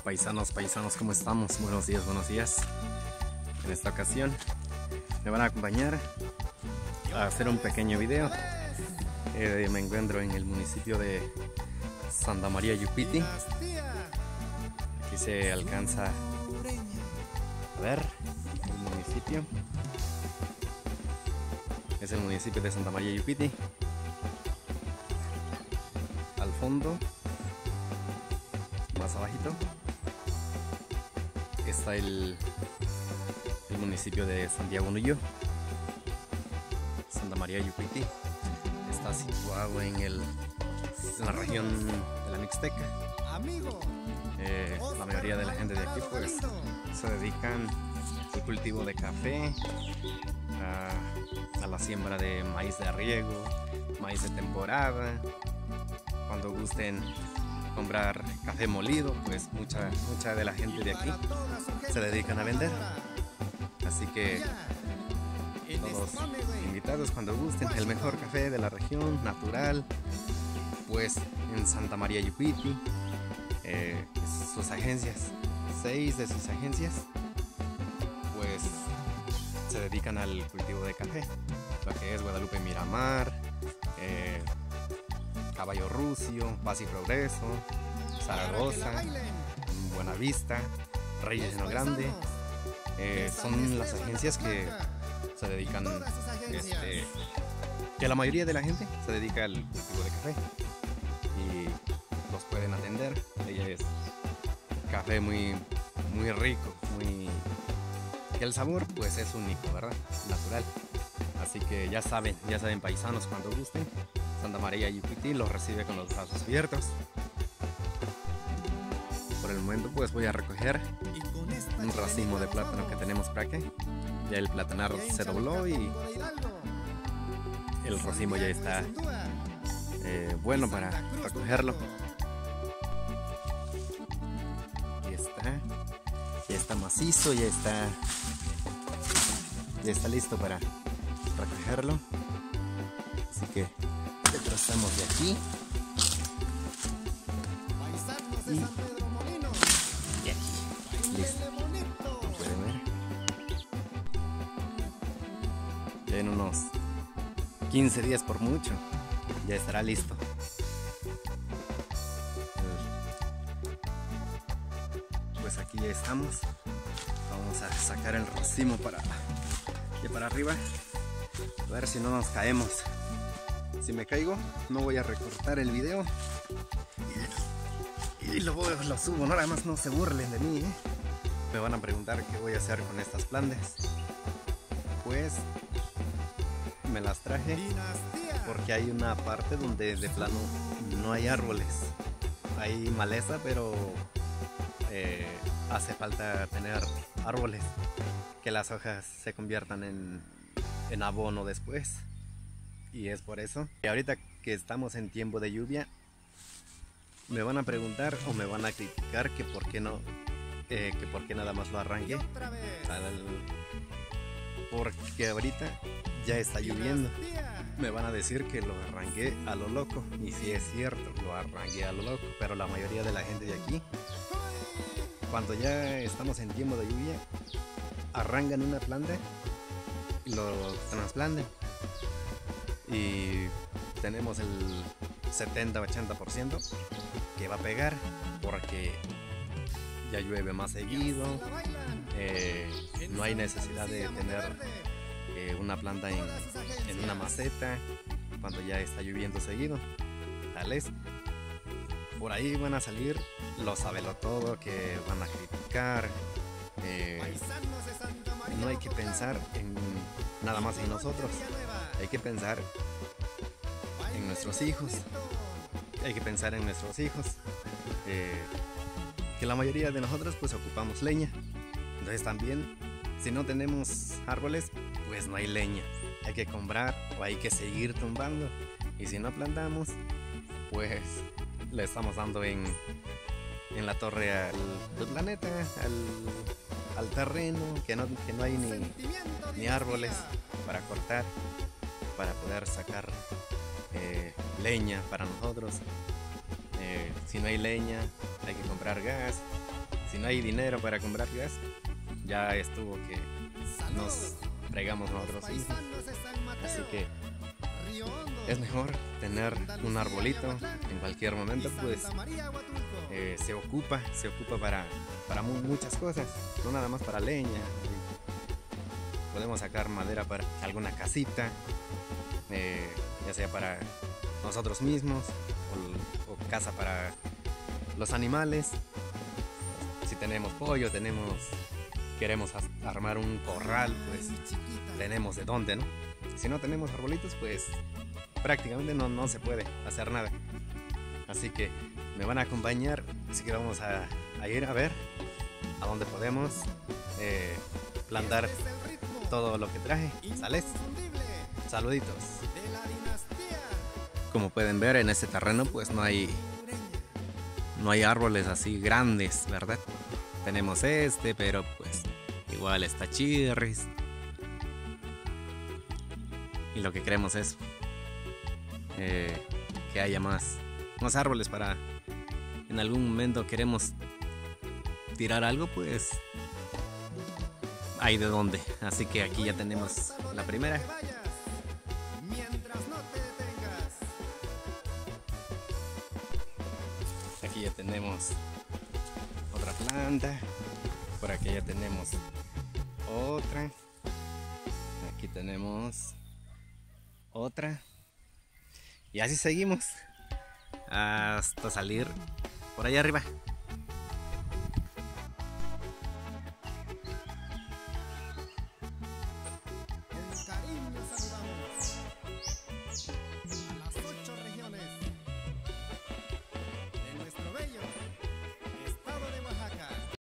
Paisanos, ¿cómo estamos? Buenos días, buenos días. En esta ocasión me van a acompañar a hacer un pequeño video. Me encuentro en el municipio de Santa María Yupiti. Aquí se alcanza a ver el municipio. Es el municipio de Santa María Yupiti. Al fondo, más abajito, está el municipio de Santiago Nuyó. Santa María Yupiti está situado en la región de la Mixteca. La mayoría de la gente de aquí pues se dedican al cultivo de café, a la siembra de maíz de riego, maíz de temporada. Cuando gusten comprar café molido, pues mucha de la gente de aquí se dedican a vender. Así que todos invitados cuando gusten el mejor café de la región, natural, pues en Santa María Yupiti. Sus agencias, 6 de sus agencias, pues se dedican al cultivo de café, lo que es Guadalupe Miramar, Caballo Rucio, Paz y Progreso, Zaragoza, Buenavista, Reyes de No Grande. Son las agencias que se dedican, que la mayoría de la gente se dedica al cultivo de café y los pueden atender. Ella es café muy rico, que el sabor pues es único, ¿verdad? Natural. Así que ya saben paisanos, cuando gusten, Santa María Yupiti los recibe con los brazos abiertos. Por el momento pues voy a recoger un racimo de plátano que tenemos por aquí. Ya el platanar se dobló y el racimo ya está bueno para recogerlo. Ya está macizo, ya está listo para recogerlo. Así que le trazamos de aquí y aquí. Listo. Como pueden ver, ya en unos 15 días por mucho ya estará listo. Pues aquí ya estamos. Vamos a sacar el racimo para arriba, a ver si no nos caemos. Si me caigo, no voy a recortar el video y lo subo. No, nada más no se burlen de mí, ¿eh? Me van a preguntar qué voy a hacer con estas plantas. Pues me las traje porque hay una parte donde de plano no hay árboles, hay maleza, pero hace falta tener árboles, que las hojas se conviertan en abono después. Y es por eso que ahorita que estamos en tiempo de lluvia me van a preguntar o me van a criticar que por qué no, que por qué nada más lo arranqué, porque ahorita ya está lloviendo. Me van a decir que lo arranqué a lo loco, y sí es cierto, lo arranqué a lo loco, pero la mayoría de la gente de aquí, cuando ya estamos en tiempo de lluvia, arrancan una planta y lo trasplantan, y tenemos el 70-80% que va a pegar porque ya llueve más seguido. No hay necesidad de tener una planta en una maceta cuando ya está lloviendo seguido. Tales, por ahí van a salir los sabelotodo que van a criticar. No hay que pensar nada más en nosotros, hay que pensar en nuestros hijos. Que la mayoría de nosotros pues ocupamos leña. Entonces también, si no tenemos árboles, pues no hay leña, hay que comprar o hay que seguir tumbando. Y si no plantamos, pues le estamos dando en la torre al planeta, al terreno, que no hay ni árboles para cortar, para poder sacar leña para nosotros. Si no hay leña, hay que comprar gas. Si no hay dinero para comprar gas, ya estuvo que nos fregamos nosotros mismos. Así que es mejor tener un arbolito en cualquier momento, pues se ocupa para muchas cosas, no nada más para leña. Podemos sacar madera para alguna casita, ya sea para nosotros mismos o casa para los animales. Si tenemos pollo, queremos armar un corral, pues tenemos de dónde, ¿no? Si no tenemos arbolitos, pues prácticamente no se puede hacer nada. Así que me van a acompañar, así que vamos a ir a ver a dónde podemos plantar todo lo que traje. ¿Sales? Saluditos. Como pueden ver, en este terreno pues no hay árboles así grandes, ¿verdad? Tenemos pero pues igual está chirris. Y lo que queremos es que haya más árboles para en algún momento queremos tirar algo, pues hay de dónde. Así que aquí ya tenemos la primera. Aquí ya tenemos otra planta. Por aquí ya tenemos otra. Aquí tenemos otra. Y así seguimos hasta salir por allá arriba.